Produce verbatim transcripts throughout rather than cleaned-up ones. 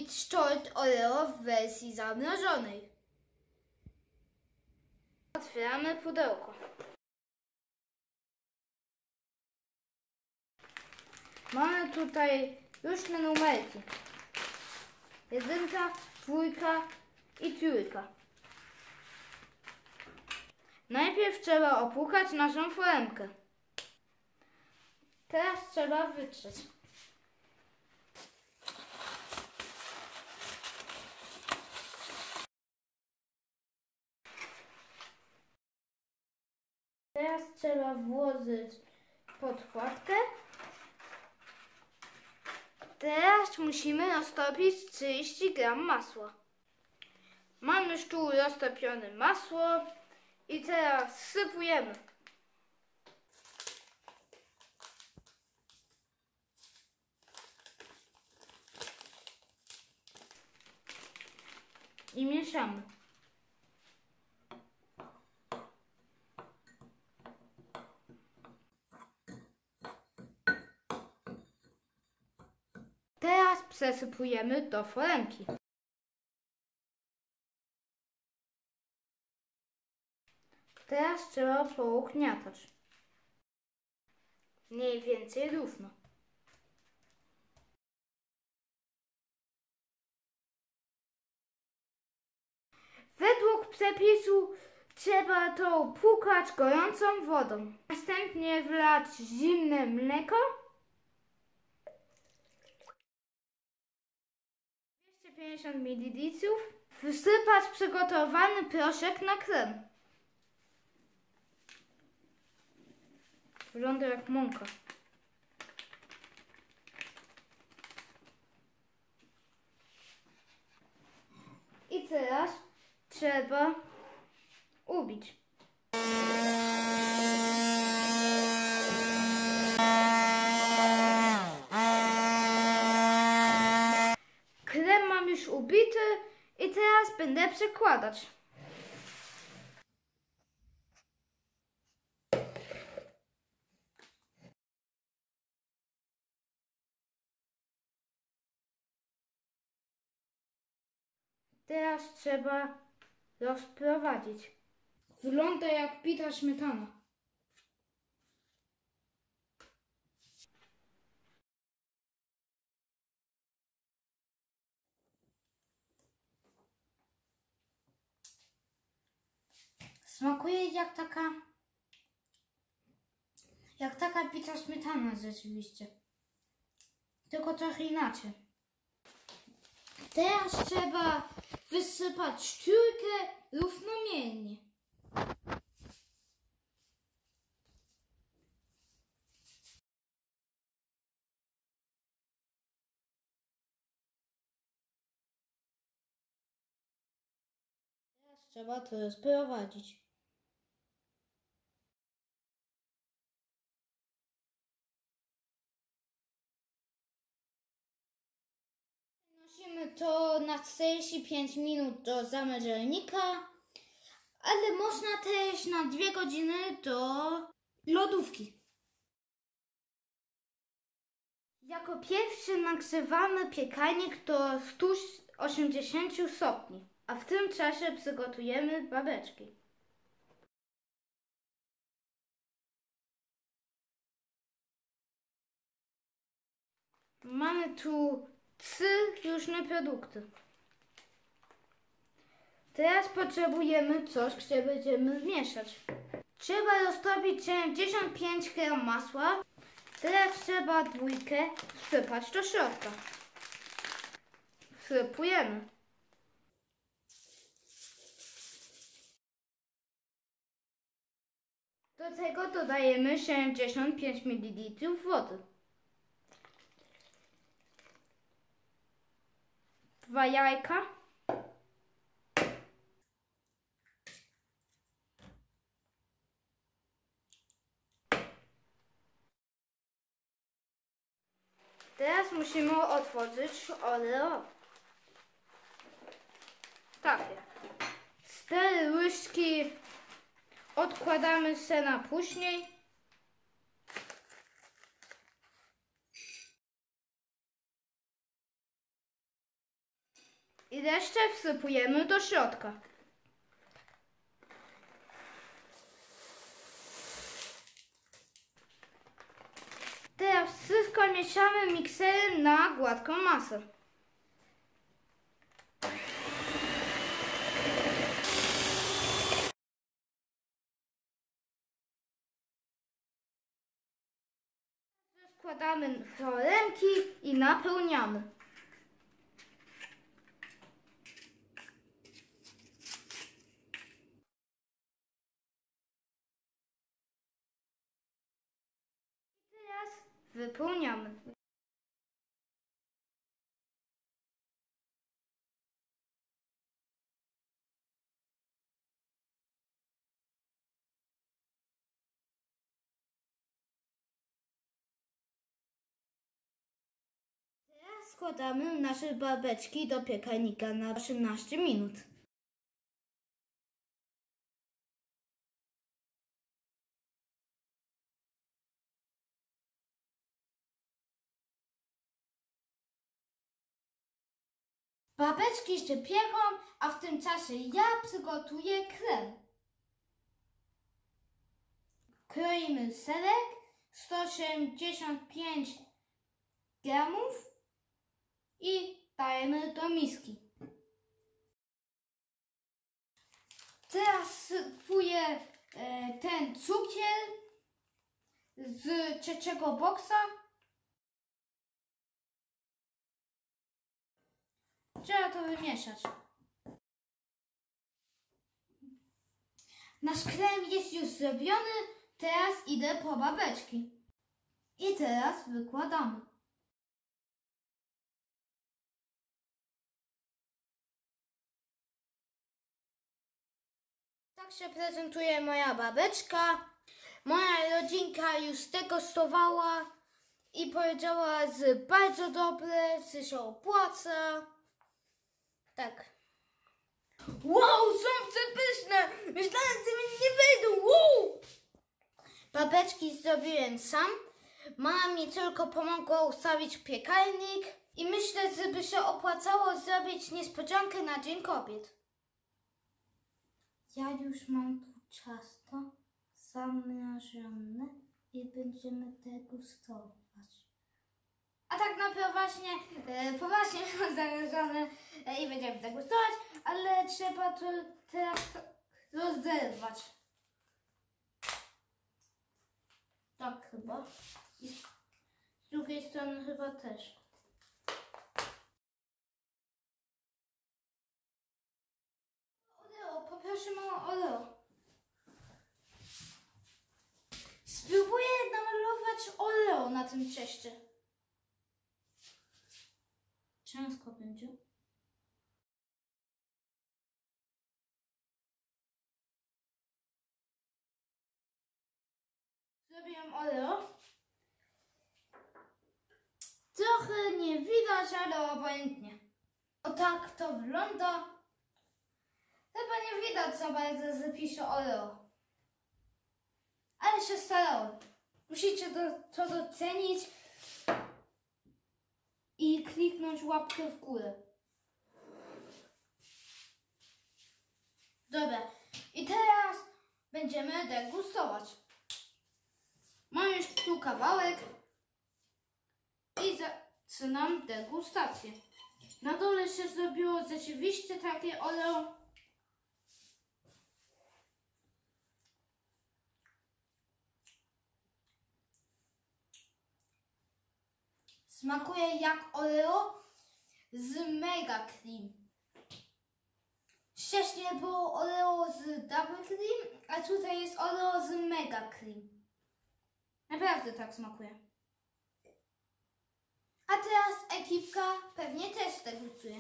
kupić tort Oreo w wersji zamrożonej. Otwieramy pudełko. Mamy tutaj różne numerki. Jedynka, dwójka i trójka. Najpierw trzeba opłukać naszą foremkę. Teraz trzeba wytrzeć. Teraz trzeba włożyć podkładkę. Teraz musimy roztopić trzydzieści gram masła. Mamy już tu roztopione masło i teraz wsypujemy. I mieszamy. Teraz przesypujemy do foremki. Teraz trzeba pougniatać. Mniej więcej równo. Według przepisu trzeba to płukać gorącą wodą. Następnie wlać zimne mleko. dwieście pięćdziesiąt mililitrów. Wsypać przygotowany proszek na krem. Wygląda jak mąka. I teraz trzeba ubić. Krem mam już ubity i teraz będę przekładać. Teraz trzeba rozprowadzić. Wygląda jak bita śmietana. Smakuje jak taka jak taka bita śmietana rzeczywiście. Tylko trochę inaczej. Teraz trzeba wysypać trójkę równomiernie. Teraz trzeba to rozprowadzić. Wnosimy to na czterdzieści pięć minut do zamrażalnika, ale można też na dwie godziny do lodówki. Jako pierwszy nagrzewamy piekarnik do stu osiemdziesięciu stopni, a w tym czasie przygotujemy babeczki. Mamy tu trzy różne produkty. Teraz potrzebujemy coś, gdzie będziemy mieszać. Trzeba roztopić siedemdziesiąt pięć gram masła. Teraz trzeba dwójkę wsypać do środka. Wsypujemy. Do tego dodajemy siedemdziesiąt pięć mililitrów wody. Dwa jajka. Teraz musimy otworzyć Oreo. Takie. Cztery łyżki odkładamy se na później. I resztę wsypujemy do środka. Teraz wszystko mieszamy mikserem na gładką masę. Składamy foremki i napełniamy. Wypełniamy. Teraz składamy nasze babeczki do piekarnika na osiemnaście minut. Babeczki się pieką, a w tym czasie ja przygotuję krem. Kroimy serek sto osiemdziesiąt pięć gramów i dajemy do miski. Teraz sypuję e, ten cukier z trzeciego boksa. Trzeba to wymieszać. Nasz krem jest już zrobiony, teraz idę po babeczki. I teraz wykładamy. Tak się prezentuje moja babeczka. Moja rodzinka już zdegustowała i powiedziała, że bardzo dobre, że się opłaca. Tak. Wow, są przepyszne! Myślałem, że mi nie wyjdą. Wow! Babeczki zrobiłem sam. Mama mi tylko pomogła ustawić piekarnik i myślę, że by się opłacało zrobić niespodziankę na Dzień Kobiet. Ja już mam tu ciasto zamrażone i będziemy degustować. A tak naprawdę właśnie, e, poważnie mam zamrażone e, i będziemy degustować, ale trzeba to teraz rozerwać. Tak chyba. I z drugiej strony chyba też. Oreo, poproszę mamo Oreo. Spróbuję namalować Oreo na tym cieście. Ciężko będzie. Zrobiłam Oreo. Trochę nie widać, ale obojętnie. O tak to wygląda. Chyba nie widać za bardzo, że pisze Oreo. Ale się starałem. Musicie to, to docenić i kliknąć łapkę w górę. Dobra. I teraz będziemy degustować. Mam już tu kawałek i zaczynam degustację. Na dole się zrobiło rzeczywiście takie Oreo. Smakuje jak Oreo z Mega Cream. Wcześniej było Oreo z Double Cream, a tutaj jest Oreo z Mega Cream. Naprawdę tak smakuje. A teraz ekipka pewnie też degustuje.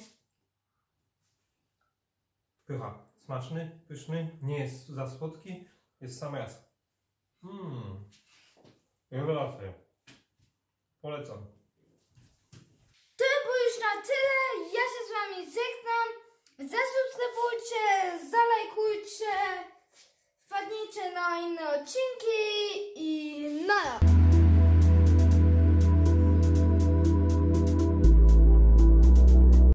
Pycha. Smaczny, pyszny, nie jest za słodki, jest sam raz. Mmm. Rewelacja. Polecam. To było już na tyle. Ja się z wami żegnam. Zasubskrybujcie, zalajkujcie, wpadnijcie na inne odcinki.